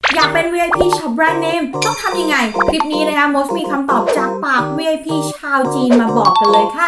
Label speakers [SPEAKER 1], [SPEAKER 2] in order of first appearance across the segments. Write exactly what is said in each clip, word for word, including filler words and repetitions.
[SPEAKER 1] อยากเป็น วี ไอ พี ช็อปแบรนด์เนมต้องทำยังไงคลิปนี้นะคะมดมีคำตอบจากปาก วี ไอ พี ชาวจีนมาบอกกันเลยค่ะ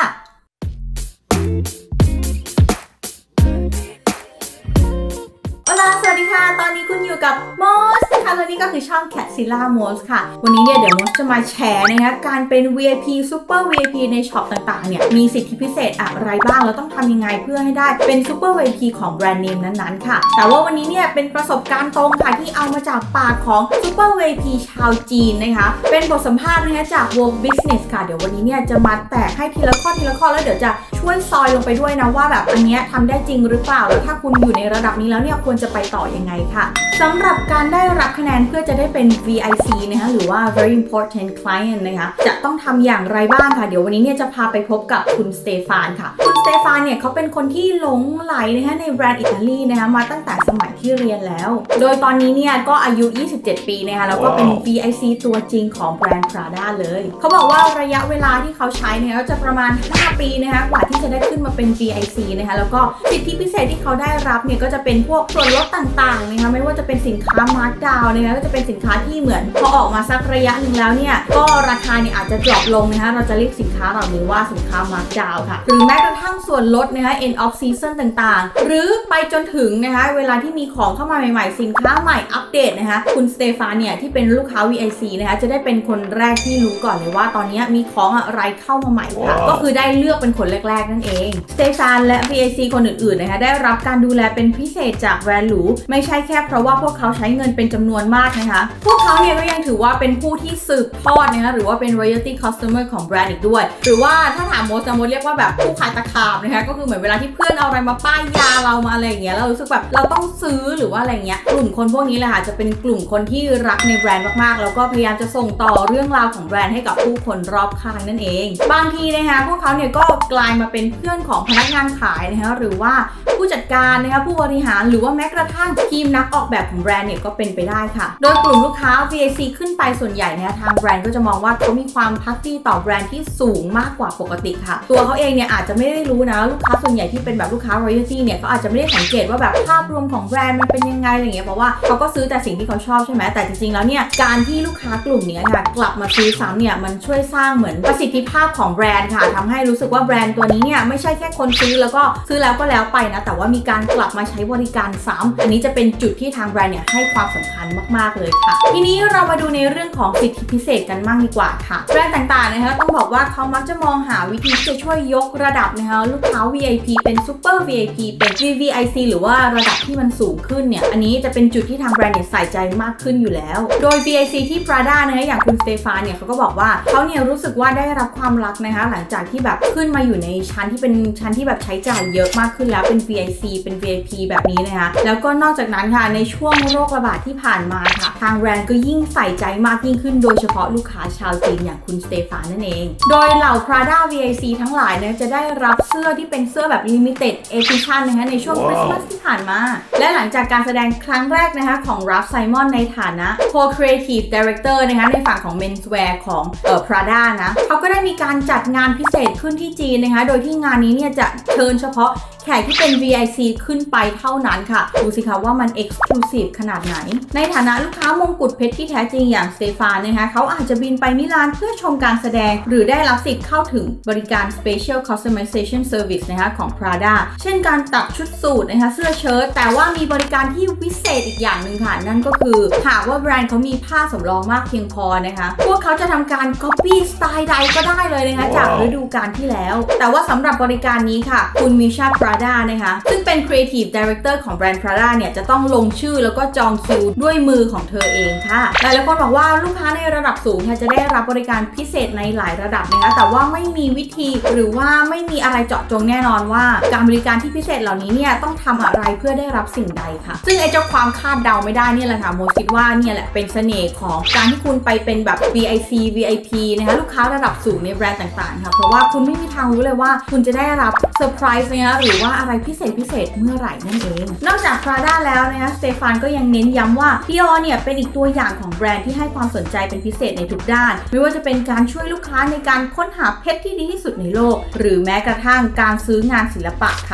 [SPEAKER 1] สวัสดีค่ะตอนนี้คุณอยู่กับมดค่ะและนี่ก็คือช่อง Catzilla Mos ค่ะวันนี้เนี่ยเดี๋ยวมดจะมาแชร์นะคะการเป็น วี ไอ พี Super วี ไอ พี ในช็อปต่างๆเนี่ยมีสิทธิพิเศษอะไรบ้างแล้วต้องทำยังไงเพื่อให้ได้เป็น Super วี ไอ พี ของแบรนด์เนมนั้นๆค่ะแต่ว่าวันนี้เนี่ยเป็นประสบการณ์ตรงค่ะที่เอามาจากปากของ Super วี ไอ พี ชาวจีนนะคะเป็นบทสัมภาษณ์นะคะจาก World Business ค่ะเดี๋ยววันนี้เนี่ยจะมาแตกให้ทีละข้อทีละข้อแล้วเดี๋ยวจะช่วยซอยลงไปด้วยนะว่าแบบอันนี้ทำได้จริงหรือเปล่าแล้วถ้าคุณอยู่ในระดับนี้แล้วเนี่ยควรจะไปต่อยังไงค่ะสำหรับการได้รับคะแนนเพื่อจะได้เป็น วี ไอ ซี นะคะหรือว่า very important client นะคะจะต้องทำอย่างไรบ้างค่ะเดี๋ยววันนี้เนี่ยจะพาไปพบกับคุณสเตฟานค่ะคุณสเตฟานเนี่ยเขาเป็นคนที่หลงไหลนะคะในแบรนด์อิตาลีนะคะมาตั้งแต่สมัยที่เรียนแล้วโดยตอนนี้เนี่ยก็อายุยี่สิบเจ็ดปีนะคะแล้วก็เป็น วี ไอ ซี ตัวจริงของแบรนด์ Prada เลยเขาบอกว่าระยะเวลาที่เขาใช้เนี่ยก็จะประมาณห้าปีนะคะกว่าที่จะได้ขึ้นมาเป็น วี ไอ ซี นะคะแล้วก็สิทธิพิเศษที่เขาได้รับเนี่ยก็จะเป็นพวกส่วนลดต่างๆนะคะไม่ว่าจะเป็นสินค้ามาร์คดาวน์นะคะก็จะเป็นสินค้าที่เหมือนพอออกมาสักระยะหนึ่งแล้วเนี่ยก็ราคาเนี่ยอาจจะดรอปลงนะคะเราจะเรียกสินค้าเหล่านี้ว่าสินค้ามาร์คดาวน์ค่ะหรือแม้กระทั่งส่วนลดนะคะ end of season ต่างๆหรือไปจนถึงนะคะเวลาที่มีของเข้ามาใหม่ๆสินค้าใหม่อัปเดตนะคะคุณสเตฟานเนี่ยที่เป็นลูกค้า วี ไอ ซี นะคะจะได้เป็นคนแรกที่รู้ก่อนเลยว่าตอนนี้มีของอะไรเข้ามาใหม่ค่ะ wow. ก็คือได้เลือกเป็นคนแรกๆนั่นเองสเตฟานและ วี ไอ ซี คนอื่นๆนะคะได้รับการดูแลเป็นพิเศษจากแบรนด์หรูไม่ใช่แค่เพราะว่าพวกเขาใช้เงินเป็นจำนวนมากนะคะพวกเขาเนี่ยก็ยังถือว่าเป็นผู้ที่สืบทอดนะคะหรือว่าเป็น royalty customer ของแบรนด์อีกด้วยหรือว่าถ้าถามโมสโมสเรียกว่าแบบผู้ขายตะขาบนะคะก็คือเหมือนเวลาที่เพื่อนเอาอะไรมาป้ายยาเรามาอะไรอย่างเงี้ยเรารู้สึกแบบเราต้องซื้อหรือว่าอะไรเงี้ยกลุ่มคนพวกนี้แหละค่ะจะเป็นกลุ่มคนที่รักในแบรนด์มากๆแล้วก็พยายามจะส่งต่อเรื่องราวของแบรนด์ให้กับผู้คนรอบข้างนั่นเองบางทีนะคะพวกเขาเนี่ยก็กลายมาเป็นเพื่อนของพนักงานขายนะคะหรือว่าผู้จัดการนะคะผู้บริหารหรือว่าแม้กระทั่งทีมนักออกแบบของแบรนด์เนี่ยก็เป็นไปได้ค่ะโดยกลุ่มลูกค้า วี ไอ ซี ขึ้นไปส่วนใหญ่เนี่ยทางแบรนด์ก็จะมองว่าเขามีความพักดีต่อแบรนด์ที่สูงมากกว่าปกติค่ะตัวเขาเองเนี่ยอาจจะไม่ได้รู้นะลูกค้าส่วนใหญ่ที่เป็นแบบลูกค้า royalty เนี่ยเขาอาจจะไม่ได้สังเกตว่าแบบภาพรวมของแบรนด์มันเป็นยังไงอะไรเงี้ยเพราะว่าเขาก็ซื้อแต่สิ่งที่เขาชอบใช่ไหมแต่จริงๆแล้วเนี่ยการที่ลูกค้ากลุ่มนี้ค่ะกลับมาซื้อซ้ำเนี่ยมันช่วยสร้างเหมือนประสิทธิภาพของแบรนด์ค่ะทำให้รู้สึกว่าแบรนด์ตัวนี้เนี่ยไม่ใช่แค่คนซื้อแล้วก็ซื้อแล้วก็แล้วไปนะแต่ว่ามีการกลับมาใช้บริการซ้ำอันนี้จะเป็นจุดที่ทางแบรนด์เนี่ยให้ความสำคัญมากๆเลยค่ะทีนี้เรามาดูในเรื่องของสิทธิพิเศษกันบ้างดีกว่าค่ะแบรนด์ต่างๆนะคะต้องบอกว่าเขามักจะมองหาวิธีที่จะช่วยยกระดับนะคะลูกค้า วี ไอ พี เป็น Super วี ไอ พี เป็น วี วี ไอ ซี หรือว่าระดับที่มันสูงขึ้นเนี่ยอันนี้จะเป็นจุดที่ทางแบรนด์เนี่ยใส่ใจมากขึ้นอยู่แล้วโดย วี ไอ ซี ที่ Prada นะคะอย่างคุณสเตฟานเนี่ยเขาก็บอกว่าเขาเนี่ยรู้สึกว่าได้รับความรักนะคะหลังจากที่แบบขึ้นมาอยู่ในชั้นที่เป็นชั้นที่แบบใช้จ่ายเยอะมากขึ้นแล้วเป็น วี ไอ ซี เป็น วี ไอ พี แบบนี้นะคะแล้วก็นอกจากนั้นค่ะในช่วงโรคระบาดที่ผ่านมาค่ะทางแบรนด์ก็ยิ่งใส่ใจมากยิ่งขึ้นโดยเฉพาะลูกค้าชาวจีนอย่างคุณสเตฟานนั่นเองโดยเหล่า Prada วี ไอ ซี ทั้งหลายเนี่ยจะได้รับเสื้อที่เป็นเสื้อแบบ limited edition นะคะในช่วงคริสต์มาสที่ผ่านมาและหลังจากการแสดงครั้งแรกนะคะของ Ralph Simon ในฐานะ Co-Creative Director นะคะในฝั่งของ Menswear ของเอ่อ Prada นะเขาก็ได้มีการจัดงานพิเศษขึ้นที่จีนนะคะโดยที่งานนี้เนี่ยจะเชิญเฉพาะแขกที่เป็น วี ไอ ซี ขึ้นไปเท่านั้นค่ะดูสิคะว่ามัน Exclusive ขนาดไหนในฐานะลูกค้ามงกุฎเพชรที่แท้จริงอย่างสเตฟานนะคะเขาอาจจะบินไปมิลานเพื่อชมการแสดงหรือได้รับสิทธิ์เข้าถึงบริการ Special Customization Service นะคะของ Prada เช่นการตัดชุดสูทนะคะเสื้อเชิ้ตแต่ว่ามีบริการที่วิเศษอีกอย่างหนึ่งค่ะนั่นก็คือหากว่าแบรนด์เขามีผ้าสำรองมากเพียงพอนะคะพวกเขาจะทำการ Copy สไตล์ใดก็ได้เลยนะคะ wow. จากฤดูกาลที่แล้วแต่ว่าสำหรับบริการนี้ค่ะคุณมิชา Prada นะคะซึ่งเป็น Creative Director ของแบรนด์ Prada เนี่ยจะต้องลงชื่อแล้วก็จองคิวด้วยมือของเธอเองค่ะหลายๆคนบอกว่าลูกค้าในระดับสูงค่ะจะได้รับบริการพิเศษในหลายระดับนะคะแต่ว่าไม่มีวิธีหรือว่าไม่มีอะไรเจาะจงแน่นอนว่าการบริการที่พิเศษเหล่านี้เนี่ยต้องทำอะไรเพื่อได้รับสิ่งใดค่ะซึ่งไอ้เจ้าความคาดเดาไม่ได้เนี่ยแหละค่ะโมคิดว่าเนี่ยแหละเป็นเสน่ห์ของการที่คุณไปเป็นแบบ วี ไอ ซี วี ไอ พี นะคะลูกค้าระดับสูงในแบรนด์ต่างๆค่ะเพราะว่าคุณไม่มีทางรู้เลยว่าคุณจะได้รับเซอร์ไพรส์นะคะหรือว่าอะไรพิเศษพิเศษเมื่อไหร่นั่นเองนอกจาก Prada แล้วนะคะสเตฟานก็ยังเน้นย้ำว่า Dior เนี่ยเป็นอีกตัวอย่างของแบรนด์ที่ให้ความสนใจเป็นพิเศษในทุกด้านไม่ว่าจะเป็นการช่วยลูกค้าในการค้นหาเพชรที่ดีที่สุดในโลกหรือแม้กระทั่งการซื้องานศิลปะค่ะ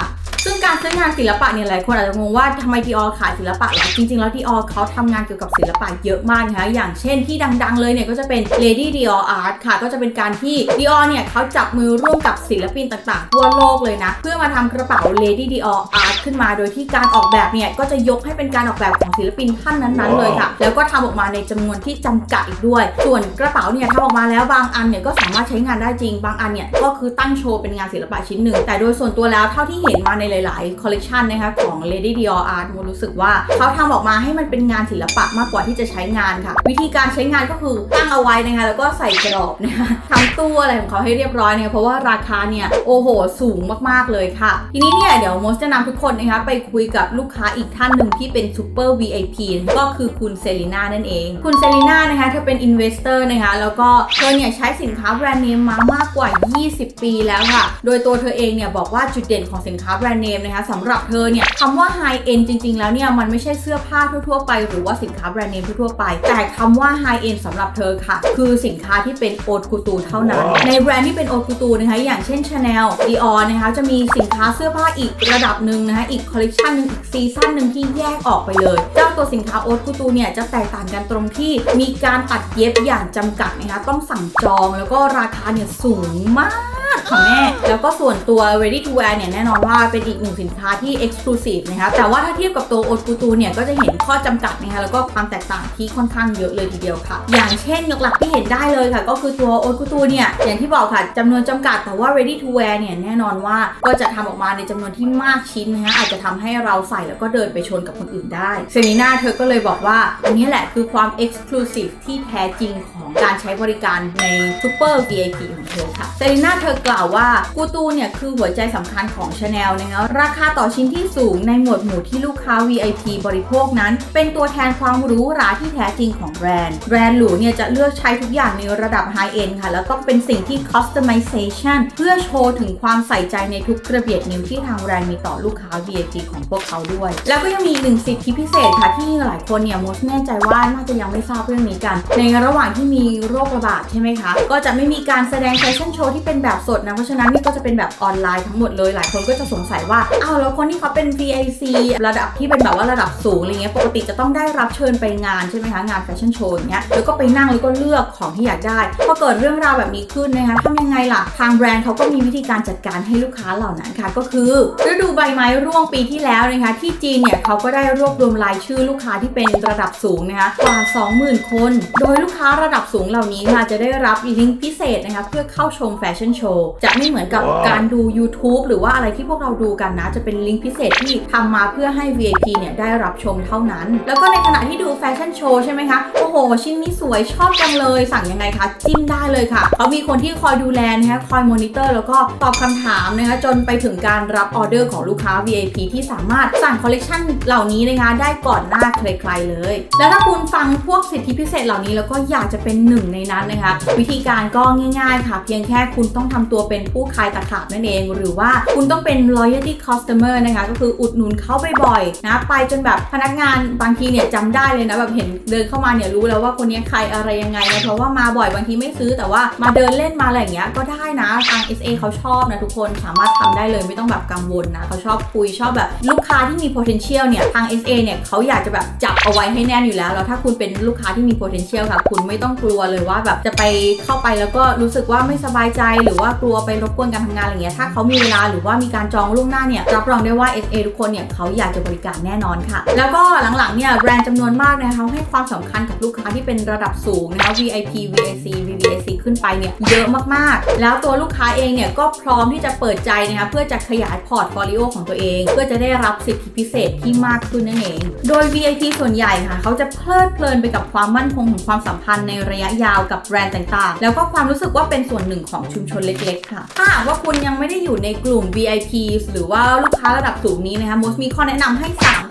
[SPEAKER 1] ซึ่งการซื้องานศิลปะเนี่ยหลายคนอาจจะงงว่าทำไม Dior ขายศิลปะล่ะจริงๆแล้ว Dior เขาทำงานเกี่ยวกับศิลปะเยอะมากนะคะอย่างเช่นที่ดังๆเลยเนี่ยก็จะเป็น Lady Dior Art ค่ะก็จะเป็นการที่ Dior เนี่ยเขาจับมือร่วมกับศิลปินต่างๆทั่วโลกเลยนะเพื่อมาทำกระเป๋า Lady Dior Art ขึ้นมาโดยที่การออกแบบเนี่ยก็จะยกให้เป็นการออกแบบของศิลปินท่านนั้นๆเลยค่ะแล้วก็ทำออกมาในจำนวนที่จำกัดอีกด้วยส่วนกระเป๋าเนี่ยทำออกมาแล้วบางอันเนี่ยก็สามารถใช้งานได้จริงบางอันเนี่ยก็คือตั้งโชว์เป็นงานศิลปะชิ้นหนึ่งแต่โดยส่วนตัวแล้วเท่าที่เห็นมาในหลายๆคอลเลกชันนะคะของ Lady Dior Art โมรู้สึกว่าเขาทำออกมาให้มันเป็นงานศิลปะมากกว่าที่จะใช้งานค่ะวิธีการใช้งานก็คือตั้งเอาไว้นะคะแล้วก็ใส่กรอบนะคะทำตู้อะไรของเขาให้เรียบร้อยเนี่ยเพราะว่าราคาเนี่ยโอ้โหสูงมากๆเลยค่ะทีนี้เนี่ยเดี๋ยวโมจะนำทุกคนนะคะไปคุยกับลูกค้าอีกท่านหนึ่งที่เป็นซูเปอร์ วี ไอ พี ก็คือคุณเซรีน่านั่นเองคุณเซรีน่านะคะเธอเป็นอินเวสเตอร์นะคะแล้วก็เธอเนี่ยใช้สินค้าแบรนด์เนมมามากกว่ายี่สิบปีแล้วค่ะโดยตัวเธอเองเนี่ยบอกว่าจุดเด่นของสินค้าแบรนด์เนมนะคะสำหรับเธอเนี่ยคำว่า High End จริงๆแล้วเนี่ยมันไม่ใช่เสื้อผ้าทั่วๆไปหรือว่าสินค้าแบรนด์เนมทั่วๆไปแต่คำว่า High End สำหรับเธอค่ะคือสินค้าที่เป็นโอทคูตูเท่านั้นในแบรนด์ที่เป็นโอทคูตูนะคะอย่างเช่น Chanel Dior นะคะจะมีสินค้าเสื้อผ้าอีกระดับหนึ่งนะคะอีกคอลเลคชันนึงอีกซีซั่นหนึ่งที่แยกออกไปเลยเจ้าตัวสินค้าโอทคูตูเนี่ยจะแตกต่างกันตรงที่มีการตัดเย็บอย่างจำกัดนะคะต้องสั่งจองแล้วก็ราคาเนี่ยสูงมากค่ะแม่แล้วก็ส่วนตัว ready to wear เนี่ยแน่นอนว่าเป็นอีกหนึ่งสินค้าที่ exclusive นะคะแต่ว่าถ้าเทียบกับตัวโอทคูตูเนี่ยก็จะเห็นข้อจำกัดนะคะแล้วก็ความแตกต่างที่ค่อนข้างเยอะเลยทีเดียวค่ะอย่างเช่นหลักๆที่เห็นได้เลยค่ะก็คือตัวโอทคูตูเนี่ยอย่างที่บอกค่ะจำนวนจำกัดแต่ว่า ready to wear เนี่ยแน่นอนว่าก็จะทำออกมาในจำนวนที่มากชิ้นนะคะอาจจะทำให้เราใส่แล้วก็เดินไปชนกับคนอื่นได้เซรีน่าเธอก็เลยบอกว่าอันนี้แหละคือความ exclusive ที่แท้จริงของการใช้บริการใน super วี ไอ พี ของเธอค่ะเซรีน่าเธอกล่าวว่ากูตูเนี่ยคือหัวใจสำคัญของ Chanel นะคะราคาต่อชิ้นที่สูงในหมวดหมู่ที่ลูกค้า วี ไอ พี บริโภคนั้นเป็นตัวแทนความหรูหราที่แท้จริงของแบรนด์แบรนด์หรูเนี่ยจะเลือกใช้ทุกอย่างในระดับ High End ค่ะแล้วต้องเป็นสิ่งที่ customization เพื่อโชว์ถึงความใส่ใจในทุกกระเบียดนิ้วที่ทางแบรนด์มีต่อลูกค้า วี ไอ พี ของพวกเขาด้วยแล้วก็ยังมีหนึ่งสิทธิพิเศษค่ะที่หลายคนเนี่ยมดแน่ใจว่าน่าจะยังไม่ทราบเรื่องนี้กันในระหว่างที่มีโรคระบาดใช่ไหมคะก็จะไม่มีการแสดงแฟชั่นโชว์ที่เป็นแบบสดนะเพราะฉะนั้นนี่ก็จะเป็นแบบออนไลน์ทั้งหมดเลยหลายคนก็จะสงสัยว่าอ้าวแล้วคนที่เขาเป็น วี ไอ ซี ระดับที่เป็นแบบว่าระดับสูงอะไรเงี้ยปกติจะต้องได้รับเชิญไปงานใช่ไหมคะงานแฟชั่นโชว์อย่างเงี้ยแล้วก็ไปนั่งแล้วก็เลือกของที่อยากได้พอเกิดเรื่องราวแบบนี้ขึ้นนะคะทำยังไงล่ะทางแบรนด์เขาก็มีวิธีการจัดการให้ลูกค้าเหล่านั้นค่ะก็คือฤดูใบไม้ร่วงปีที่แล้วนะคะที่จีนเนี่ยเขาก็ได้รวบรวมรายชื่อลูกค้าที่เป็นระดับสูงนะคะกว่า สองหมื่น คนโดยลูกค้าระดับสูงเหล่านี้ค่ะจะได้รับลิงก์พิเศษนะคะเพื่อเข้าชมแฟชั่นโชว์จะไม่เหมือนกับ wow. การดู YouTube หรือว่าอะไรที่พวกเราดูกันนะจะเป็นลิงก์พิเศษที่ทำมาเพื่อให้ วี ไอ พี เนี่ยได้รับชมเท่านั้นแล้วก็ในขณะที่ดูแฟชั่นโชว์ใช่ไหมคะโอ้โหชิ้นนี้สวยชอบจังเลยสั่งยังไงคะจิ้มได้เลยค่ะเขามีคนที่คอยดูแลนะคะคอยมอนิเตอร์แล้วก็ตอบคำถามนะคะจนไปถึงการรับออเดอร์ของลูกค้า วี ไอ พี ที่สามารถสั่งคอลเลคชันเหล่านี้นะคะได้ก่อนหน้าใครๆเลยแล้วถ้าคุณฟังพวกสิทธิพิเศษเหล่านี้แล้วก็อยากจะเป็นหนึ่งในนั้นนะคะวิธีการก็ง่ายๆค่ะเพียงแค่คุณต้องทำตัวเป็นผู้ขายตะขาบนั่นเองหรือว่าคุณต้องเป็น loyalty customer นะคะก็คืออุดหนุนเขาบ่อยๆนะไปจนแบบพนักงานบางทีเนี่ยจำได้เลยนะแบบเห็นเดินเข้ามาเนี่ยรู้แล้วว่าคนนี้ใครอะไรยังไงนะเพราะว่ามาบ่อยบางทีไม่ซื้อแต่ว่ามาเดินเล่นมาอะไรอย่างเงี้ยก็ได้นะทาง เอส เอ เขาชอบนะทุกคนสามารถทำได้เลยไม่ต้องแบบกังวลนะเขาชอบคุยชอบแบบลูกค้าที่มี potential เนี่ยทาง เอส เอ เนี่ยเขาอยากจะแบบจับเอาไว้ให้แน่นอยู่แล้วแล้วถ้าคุณเป็นลูกค้าที่มี potential ค่ะคุณไม่ต้องกลัวเลยว่าแบบจะไปเข้าไปแล้วก็รู้สึกว่าไม่สบายใจหรือว่ากลัวไปรบกวนการทำงานอะไรเงี้ยถ้าเขามีเวลาหรือว่ามีการจองล่วงหน้าเนี่ยรับรองได้ว่า เอส เอ ทุกคนเนี่ยเขาอยากจะบริการแน่นอนค่ะแล้วก็หลังๆเนี่ยแบรนด์จำนวนมากนะคะเขาให้ความสำคัญกับลูกค้าที่เป็นระดับสูงนะคะ วี ไอ พี วี ไอ ซี วี วี ไอ ซี ขึ้นไปเนี่ยเยอะมากๆแล้วตัวลูกค้าเองเนี่ยก็พร้อมที่จะเปิดใจนะคะเพื่อจะขยายพอร์ตโฟลิโอของตัวเองเพื่อจะได้รับสิทธิพิเศษที่มากขึ้นนั่นเองโดย วี ไอ พี ส่วนใหญ่ค่ะเขาจะเพลิดเพลินไปกับความมั่นคงของความสัมพันธ์ในระยะยาวกับแบรนด์ต่างๆแล้วก็ความรู้สึกว่าเป็นส่วนหนึ่งของชุมชนเล็กๆค่ะถ้าหากว่าคุณยังไม่ได้อยู่ในกลุ่ม วี ไอ พี หรือว่าลูกค้าระดับสูงนี้นะคะมดมีข้อแนะนำให้สาม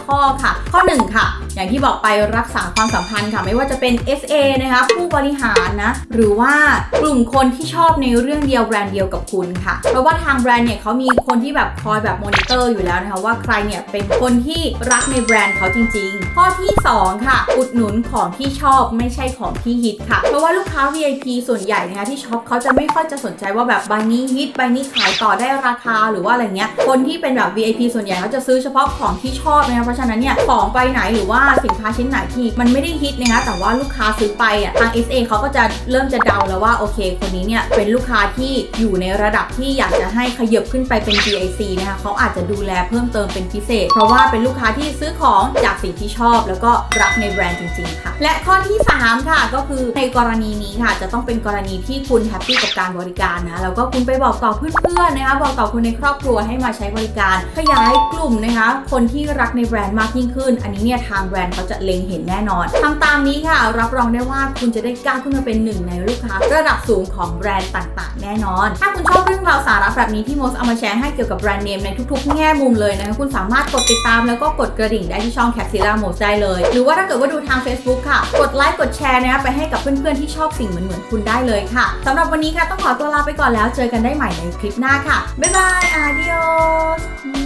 [SPEAKER 1] ข้อค่ะข้อหนึ่งค่ะอย่างที่บอกไปรักษาความสัมพันธ์ค่ะไม่ว่าจะเป็น เอส เอ นะคะผู้บริหารนะหรือว่ากลุ่มคนที่ชอบในเรื่องเดียวแบรนด์เดียวกับคุณค่ะเพราะว่าทางแบรนด์เนี่ยเขามีคนที่แบบคอยแบบมอนิเตอร์อยู่แล้วนะคะว่าใครเนี่ยเป็นคนที่รักในแบรนด์เขาจริงๆข้อที่สองค่ะอุดหนุนของที่ชอบไม่ใช่ของที่ฮิตค่ะเพราะว่าลูกค้า วี ไอ พี ส่วนใหญ่นะคะที่ช็อปเขาจะไม่ค่อยจะสนใจว่าแบบใบนี้ฮิตใบนี้ขายต่อได้ราคาหรือว่าอะไรเงี้ยคนที่เป็นแบบ วี ไอ พี ส่วนใหญ่เขาจะซื้อเฉพาะของที่ชอบนะคะเพราะฉะนั้นเนี่ยของไปไหนหรือว่าสินค้าชิ้นไหนที่มันไม่ได้ฮิตนะคะแต่ว่าลูกค้าซื้อไปอ่ะทาง เอส เอ เขาก็จะเริ่มจะเดาแล้วว่าโอเคคนนี้เนี่ยเป็นลูกค้าที่อยู่ในระดับที่อยากจะให้ขยับขึ้นไปเป็น จี ไอ ซี นะคะเขาอาจจะดูแลเพิ่มเติมเป็นพิเศษเพราะว่าเป็นลูกค้าที่ซื้อของจากสิ่งที่ชอบแล้วก็รักในแบรนด์จริงๆค่ะและข้อที่สามค่ะก็คือในกรณีนี้ค่ะจะต้องเป็นกรณีที่คุณแฮปปี้กับการบริการนะแล้วก็คุณไปบอกต่อเพื่อนๆนะคะบอกต่อคนในครอบครัวให้มาใช้บริการขยายกลุ่มนะคะคนที่รักในแบรนด์มากยิ่งขึ้นอันนี้เนี่ยทางแบรนด์เขาจะเล็งเห็นแน่นอนทำตามนี้ค่ะรับรองได้ว่าคุณจะได้ก้าวขึ้นมาเป็นหนึ่งในลูกค้าระดับสูงของแบรนด์ต่างๆแน่นอนถ้าคุณชอบเรื่องราวสาระแบบนี้ที่โมสเอามาแชร์ให้เกี่ยวกับแบรนด์เนมในทุกๆแง่มุมเลยนะคะคุณสามารถกดติดตามแล้วก็กดกระดิ่งได้ที่ช่อง Catsilla Mose ได้เลยหรือว่าถ้าเกิดว่าดูทาง Facebook ค่ะกดไลค์กดแชร์นะคะไปให้กับเพื่อนๆที่ชอบสิ่งเหมือนๆคุณได้เลยค่ะสำหรับวันนี้ค่ะต้องขอตัวลาไปก่อนแล้วเจอกันได้ใหม่ในคลิปหน้าค่ะบ๊ายบาย adios